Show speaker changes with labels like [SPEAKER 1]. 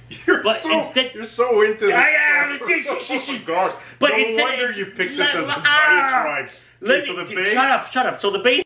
[SPEAKER 1] You're so into this.
[SPEAKER 2] Oh
[SPEAKER 1] God.
[SPEAKER 2] But
[SPEAKER 1] no wonder you picked this as a diatribe. Okay, so the base.
[SPEAKER 2] Shut up. So the base